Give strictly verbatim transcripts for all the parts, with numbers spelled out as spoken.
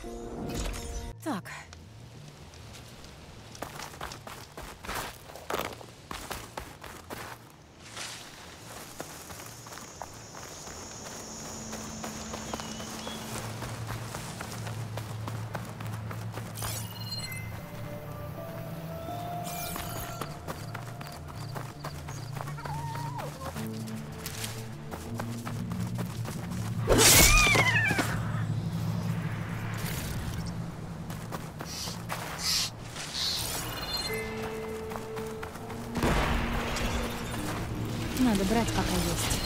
Так. Надо брать, пока есть.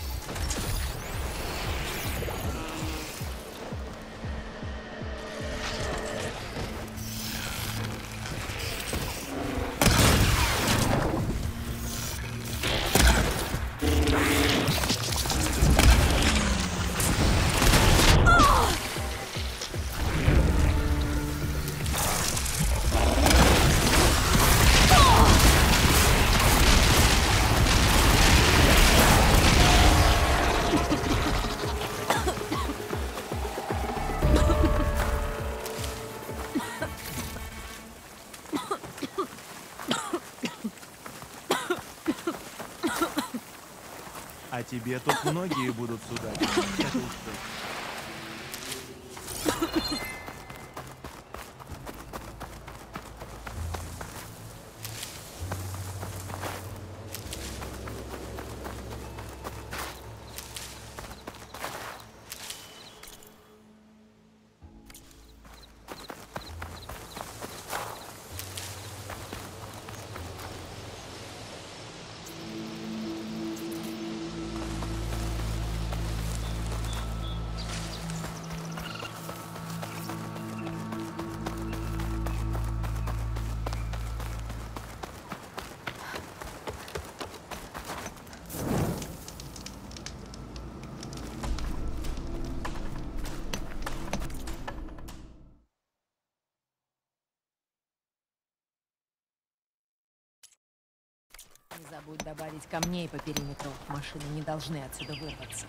А тебе тут многие будут судать. Это уж точно. Не забудь добавить камней по периметру. Машины не должны отсюда вырваться.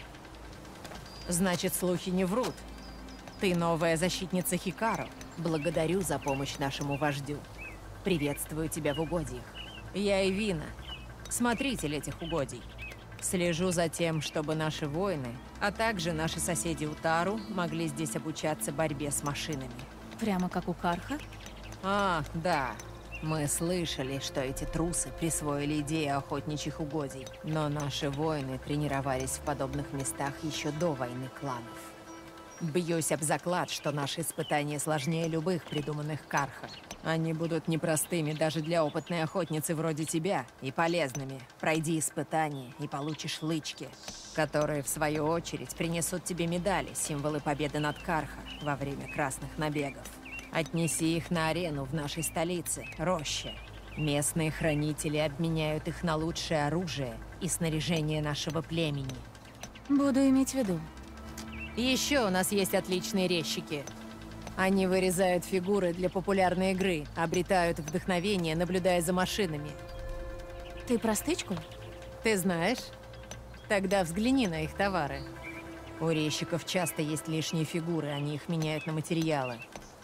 Значит, слухи не врут. Ты новая защитница Хикару. Благодарю за помощь нашему вождю. Приветствую тебя в угодьях. Я Эвина, смотритель этих угодий. Слежу за тем, чтобы наши воины, а также наши соседи Утару могли здесь обучаться борьбе с машинами. Прямо как у Карха? А, да. Мы слышали, что эти трусы присвоили идею охотничьих угодий, но наши воины тренировались в подобных местах еще до войны кланов. Бьюсь об заклад, что наши испытания сложнее любых придуманных Карха. Они будут непростыми даже для опытной охотницы вроде тебя и полезными. Пройди испытания и получишь лычки, которые, в свою очередь, принесут тебе медали, символы победы над Карха во время красных набегов. Отнеси их на арену в нашей столице, Роще. Местные хранители обменяют их на лучшее оружие и снаряжение нашего племени. Буду иметь в виду. Еще у нас есть отличные резчики. Они вырезают фигуры для популярной игры, обретают вдохновение, наблюдая за машинами. Ты про стычку? Ты знаешь? Тогда взгляни на их товары. У резчиков часто есть лишние фигуры, они их меняют на материалы.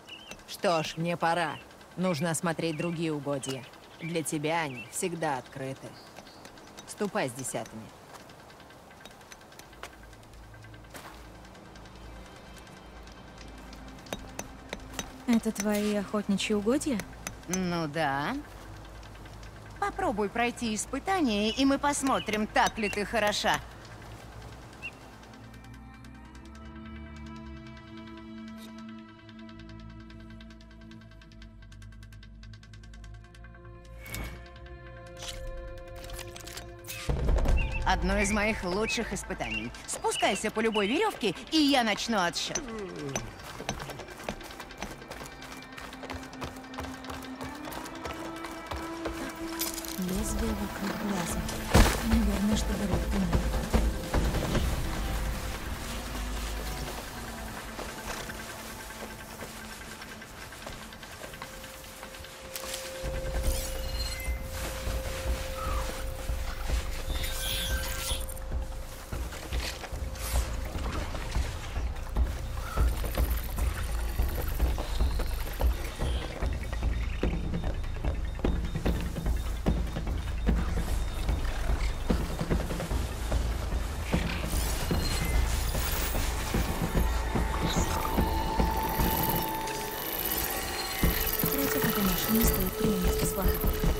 Что ж, мне пора. Нужно осмотреть другие угодья. Для тебя они всегда открыты. Ступай с десятыми. Это твои охотничьи угодья? Ну да. Попробуй пройти испытание, и мы посмотрим, так ли ты хороша. Одно из моих лучших испытаний. Спускайся по любой веревке, и я начну отсчет. Лезвие вокруг глаза. Наверное, чтобы рыбку нет. Не стоит принимать кислород.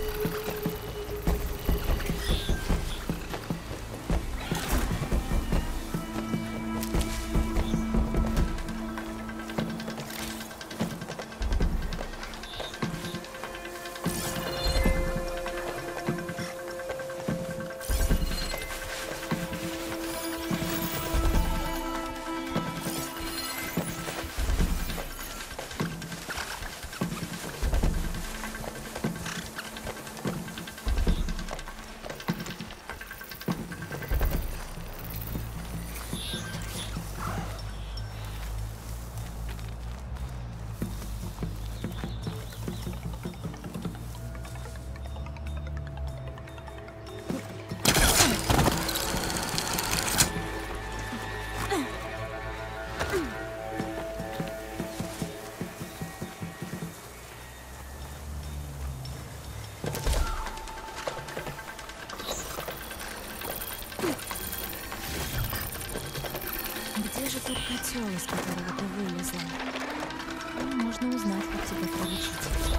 Где же тот котел, из которого ты вылезла? Ну, можно узнать, как тебя приручить.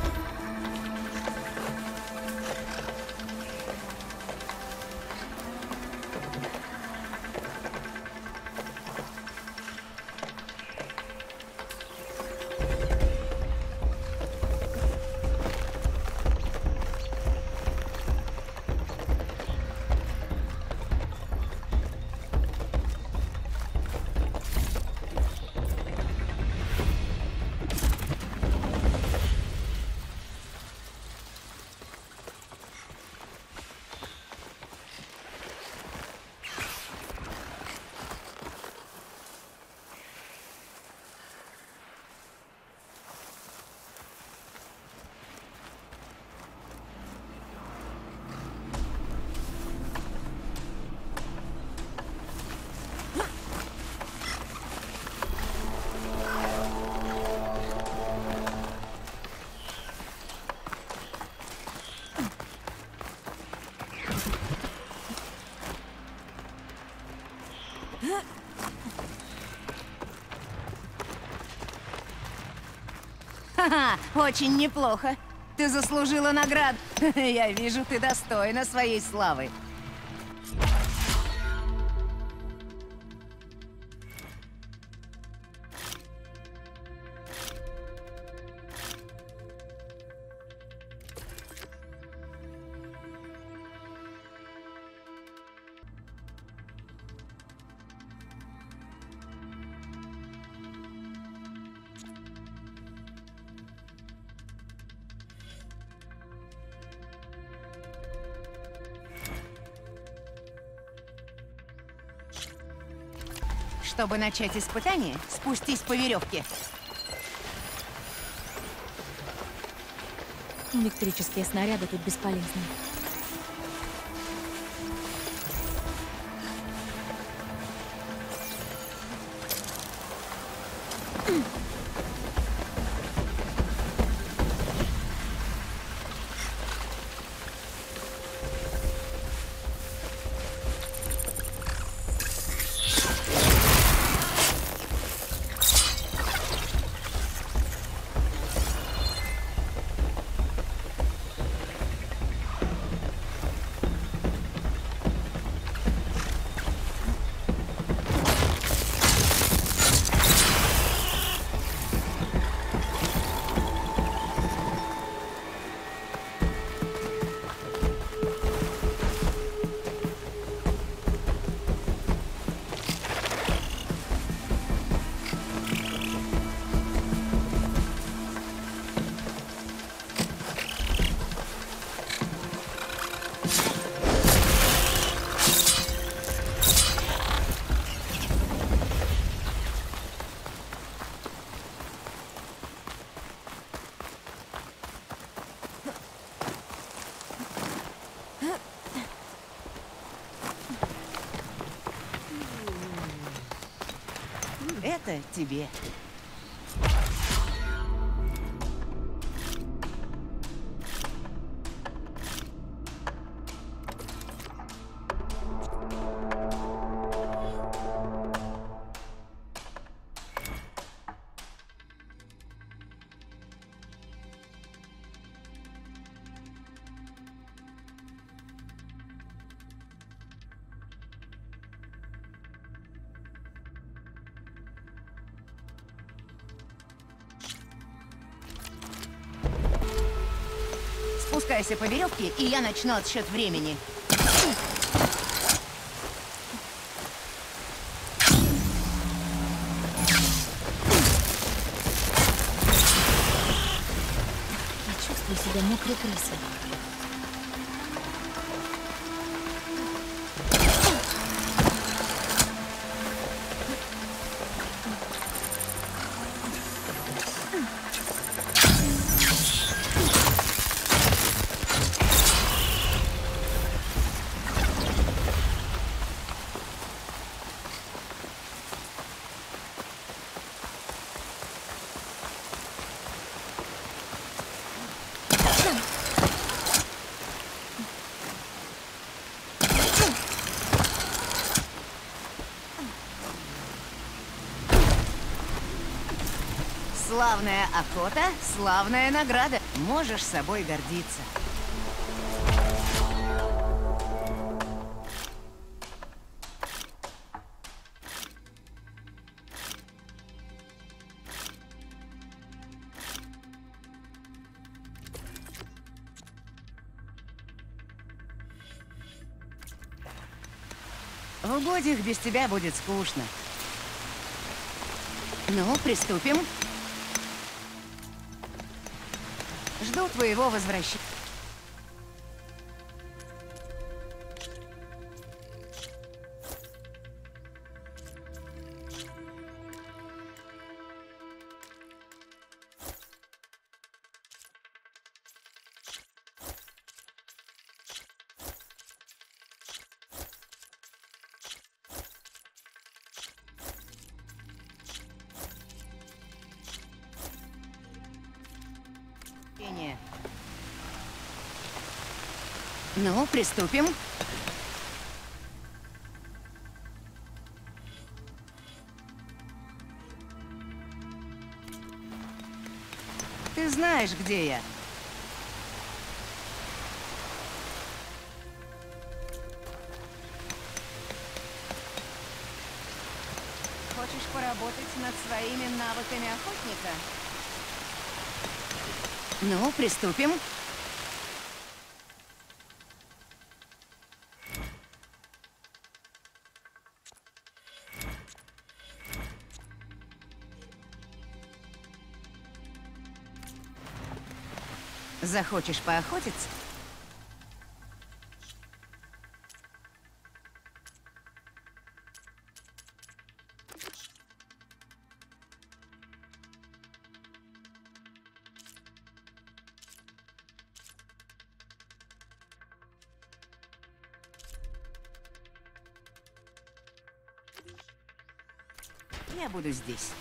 Ха-ха, очень неплохо. Ты заслужила награду. Я вижу, ты достойна своей славы. Чтобы начать испытание, спустись по веревке. Электрические снаряды тут бесполезны. Это тебе. Спускайся по веревке, и я начну отсчет времени. Я чувствую себя мокрой крысой. Славная охота, славная награда. Можешь собой гордиться. В угодьях без тебя будет скучно. Ну, приступим. Жду твоего возвращения. Ну, приступим. Ты знаешь, где я. Хочешь поработать над своими навыками охотника? Ну, приступим. Захочешь поохотиться? Я буду здесь.